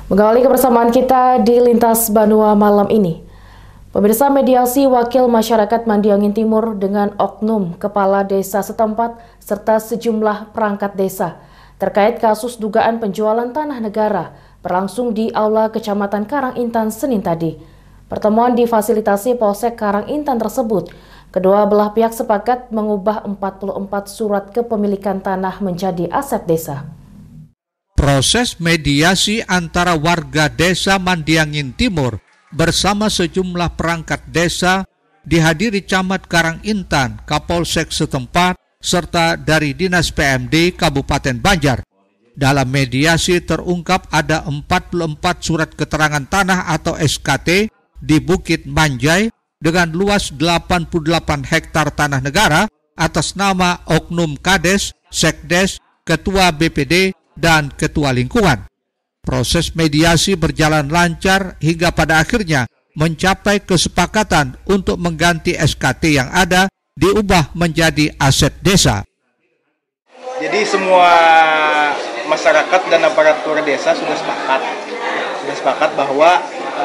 Mengawali kebersamaan kita di Lintas Banua malam ini, pemirsa, mediasi wakil masyarakat Mandiangin Timur dengan oknum kepala desa setempat serta sejumlah perangkat desa terkait kasus dugaan penjualan tanah negara berlangsung di Aula Kecamatan Karangintan Senin tadi. Pertemuan difasilitasi Polsek Karangintan tersebut. Kedua belah pihak sepakat mengubah 44 surat kepemilikan tanah menjadi aset desa. Proses mediasi antara warga desa Mandiangin Timur bersama sejumlah perangkat desa dihadiri Camat Karangintan, Kapolsek setempat, serta dari Dinas PMD Kabupaten Banjar. Dalam mediasi terungkap ada 44 surat keterangan tanah atau SKT di Bukit Manjai dengan luas 88 hektar tanah negara atas nama Oknum Kades, Sekdes, Ketua BPD, dan Ketua Lingkungan. Proses mediasi berjalan lancar hingga pada akhirnya mencapai kesepakatan untuk mengganti SKT yang ada diubah menjadi aset desa. Jadi semua masyarakat dan aparatur desa sudah sepakat bahwa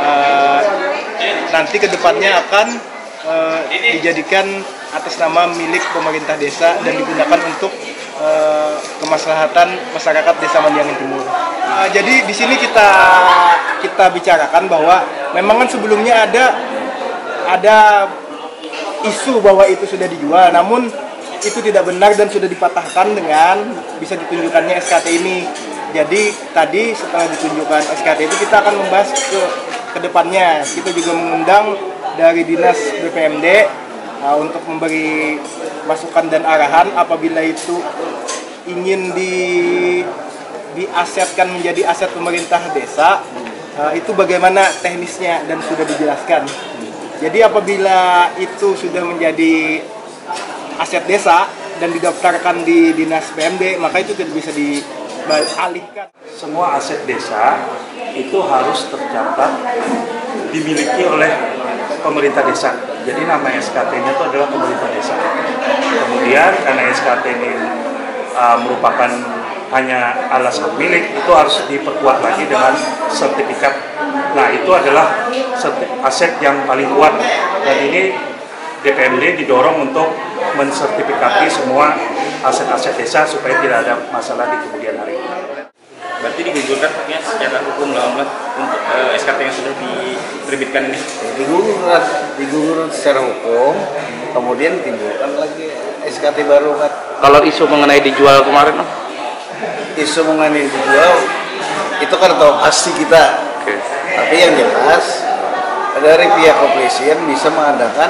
nanti kedepannya akan dijadikan atas nama milik pemerintah desa dan digunakan untuk kemaslahatan masyarakat desa Mandiangin Timur. Jadi di sini kita bicarakan bahwa memang kan sebelumnya ada isu bahwa itu sudah dijual, namun itu tidak benar dan sudah dipatahkan dengan bisa ditunjukkannya SKT ini. Jadi tadi setelah ditunjukkan SKT itu kita akan membahas ke depannya. Kita juga mengundang dari Dinas BPMD untuk memberi masukan dan arahan apabila itu ingin diasetkan menjadi aset pemerintah desa, itu bagaimana teknisnya dan sudah dijelaskan. Jadi apabila itu sudah menjadi aset desa dan didaftarkan di Dinas PMD, maka itu tidak bisa dialihkan. Semua aset desa itu harus tercatat dimiliki oleh pemerintah desa. Jadi nama SKT-nya itu adalah pemerintah desa. Kemudian karena SKT ini merupakan hanya alas hak milik, itu harus diperkuat lagi dengan sertifikat. Nah, itu adalah aset yang paling kuat, dan ini DPMD didorong untuk mensertifikati semua aset-aset desa supaya tidak ada masalah di kemudian hari. Berarti digugurkan haknya secara hukum lah untuk SKT yang sudah diterbitkan ini? Digugur secara hukum, kemudian timbulkan lagi SKT baru kan. Kalau isu mengenai dijual kemarin? Isu mengenai dijual, itu kan tahu pasti kita. Okay. Tapi yang jelas, dari pihak kepolisian bisa mengadakan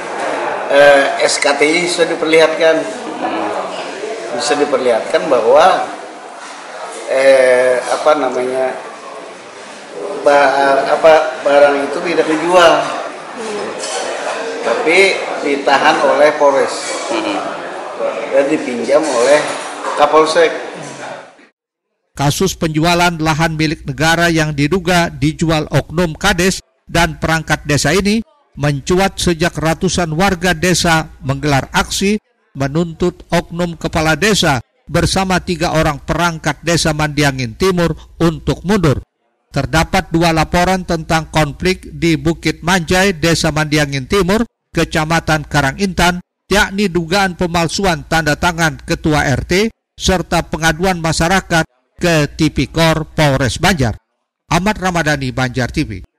SKT ini sudah diperlihatkan. Bisa diperlihatkan bahwa barang itu tidak dijual, tapi ditahan oleh Polres dan dipinjam oleh Kapolsek. Kasus penjualan lahan milik negara yang diduga dijual oknum Kades dan perangkat desa ini mencuat sejak ratusan warga desa menggelar aksi menuntut oknum kepala desa bersama 3 orang perangkat desa Mandiangin Timur untuk mundur. Terdapat 2 laporan tentang konflik di Bukit Manjai, Desa Mandiangin Timur, Kecamatan Karangintan, yakni dugaan pemalsuan tanda tangan Ketua RT serta pengaduan masyarakat ke Tipikor Polres Banjar. Ahmad Ramadhani, Banjar TV.